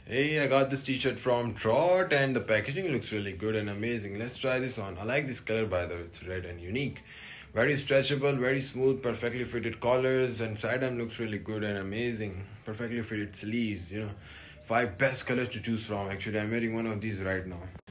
Hey, I got this t-shirt from Trot and the packaging looks really good and amazing. Let's try this on. I like this color by the way, it's red and unique. Very stretchable, very smooth, perfectly fitted collars and side arm looks really good and amazing. Perfectly fitted sleeves. Five best colors to choose from. Actually, I'm wearing one of these right now.